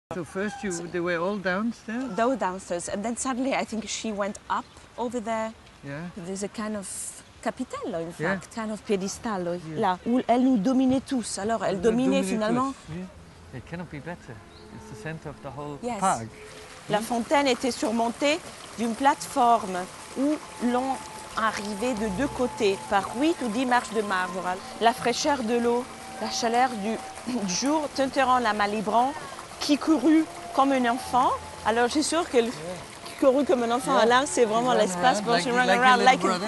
So first they were all downstairs? Though downstairs, and then suddenly I think she went up over there. Yeah. There's a kind of capitello, in fact, Yeah. kind of piédestal, là, où elle nous dominait tous. Alors, elle dominait finalement. It cannot be better. It's the center of the whole Yes. park. La fontaine était surmontée d'une plateforme où l'on arrivait de deux côtés par 8 ou 10 marches de marbre. La fraîcheur de l'eau, la chaleur du jour teinteront la Malibran qui courut comme un enfant. Alors, je suis sûre qu'elle courut comme un enfant. Là, c'est vraiment l'espace pour se run around like my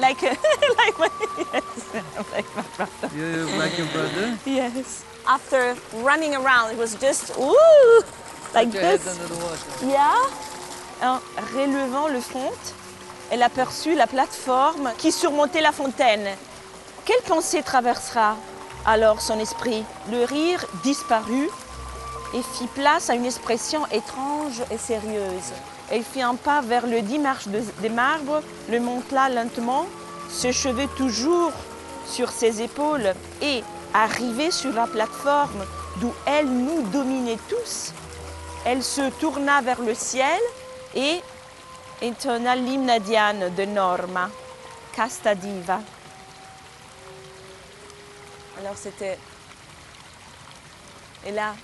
Like your brother? Yes. After running around, it was just ooh, like Put your head this. under the water. Yeah. En relevant le front, elle aperçut la plateforme qui surmontait la fontaine. Quelle pensée traversera alors son esprit? Le rire disparut et fit place à une expression étrange et sérieuse. Elle fit un pas vers le 10 marches de marbre, le monta lentement, ses cheveux toujours sur ses épaules et, arrivée sur la plateforme d'où elle nous dominait tous, elle se tourna vers le ciel et intonna l'hymne Diane de Norma, Casta Diva. Alors c'était... Et là...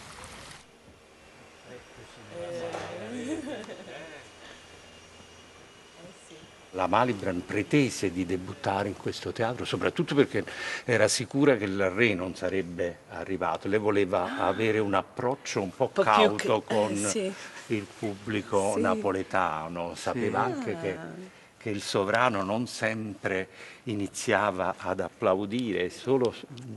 La Malibran pretese di debuttare in questo teatro soprattutto perché era sicura che il re non sarebbe arrivato. Lei voleva avere un approccio un po' cauto con il pubblico napoletano. Sapeva anche che il sovrano non sempre iniziava ad applaudire, solo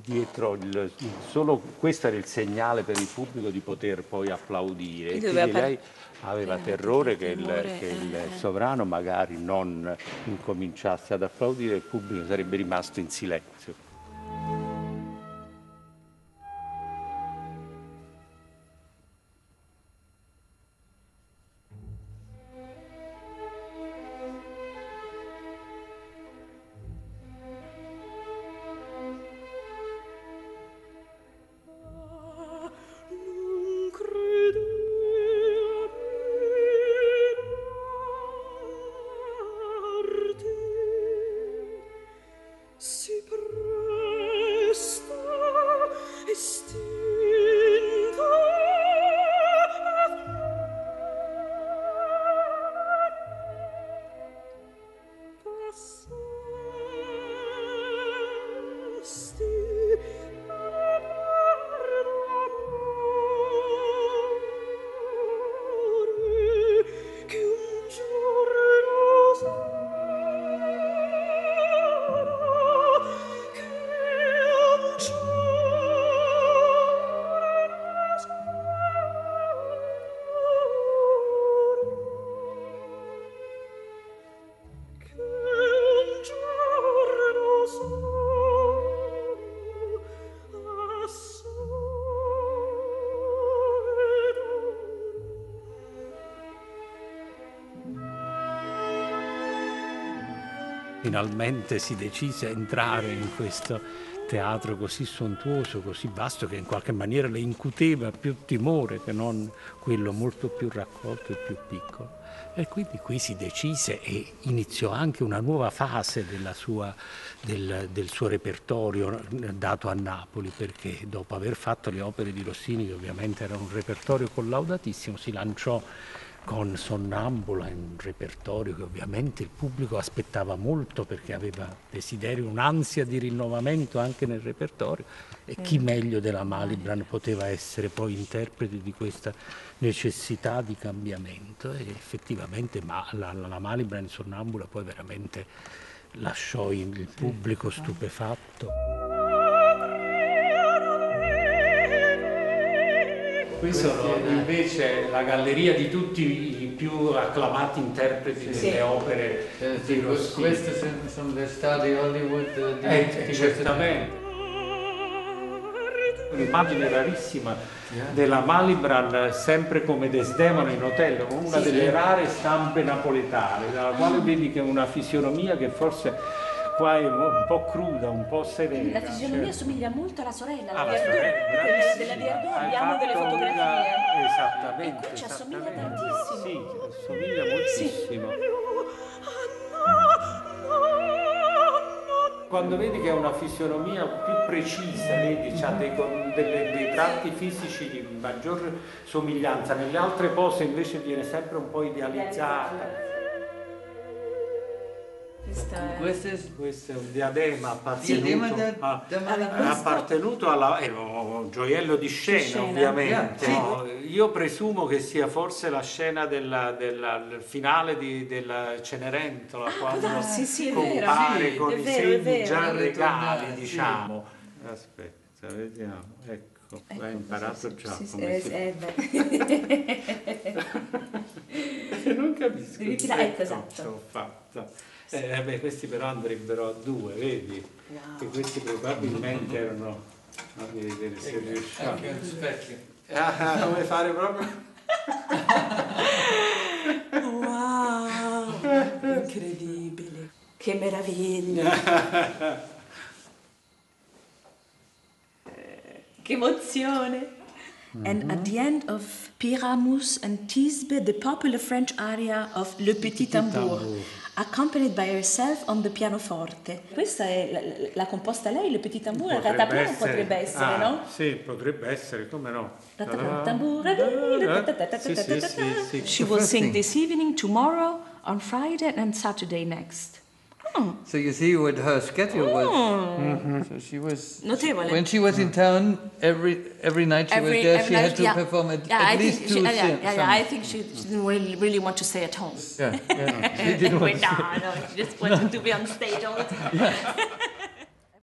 questo era il segnale per il pubblico di poter poi applaudire. E quindi lei aveva terrore che il sovrano magari non incominciasse ad applaudire e il pubblico sarebbe rimasto in silenzio. Finalmente si decise a entrare in questo teatro così sontuoso, così vasto, che in qualche maniera le incuteva più timore che non quello molto più raccolto e più piccolo. E quindi qui si decise e iniziò anche una nuova fase del suo repertorio dato a Napoli, perché dopo aver fatto le opere di Rossini, che ovviamente era un repertorio collaudatissimo, si lanciò con Sonnambula, un repertorio che ovviamente il pubblico aspettava molto perché aveva desiderio, un'ansia di rinnovamento anche nel repertorio, e chi meglio della Malibran poteva essere poi interprete di questa necessità di cambiamento. E effettivamente la Malibran in Sonnambula poi veramente lasciò il pubblico stupefatto. Qui sono invece la galleria di tutti i più acclamati interpreti delle opere di Rossini. Queste sono le stadi Hollywood di certamente. Un'immagine rarissima della Malibran sempre come Desdemona in Otello, con una delle rare stampe napoletane, dalla quale vedi che è una fisionomia che forse qua è un po' cruda, un po' severa. La fisionomia certo. somiglia molto alla sorella, Ah, la la sorella, bravissima. della Viardot Hai abbiamo delle fatto fotografie. Esattamente. E qui ci assomiglia esattamente. tantissimo. Sì, assomiglia moltissimo. Quando vedi che ha una fisionomia più precisa, vedi, ha dei tratti fisici di maggior somiglianza, nelle altre pose invece viene sempre un po' idealizzata. Questo è un diadema appartenuto alla è un gioiello di scena, ovviamente. No, io presumo che sia forse la scena del finale della Cenerentola, quando compare con i segni già regali, diciamo. Aspetta, vediamo, ecco, l'hai imparato già come si non capisco. Devi tirare, esatto. L'ho fatta. Beh, questi però andrebbero a due, vedi? Wow. Che questi probabilmente erano. Fammi vedere se riusciamo. Anche un specchio. Come fare proprio? Wow, incredibile, che meraviglia. Che emozione. And at the end of Pyramus and Thisbe, the popular French aria of Le Petit Tambour, accompanied by herself on the pianoforte. Questa è la composta lei, Le Petit Tambour, potrebbe essere, no? Sì, potrebbe essere, come no? She will sing this evening, tomorrow, on Friday and Saturday next. So you see what her schedule was. So she was Notevole. when she was in town every night she was there. She had to perform at least two songs. I think she didn't really want to stay at home. Yeah. She didn't want to. No, she just wanted to be on stage all the time.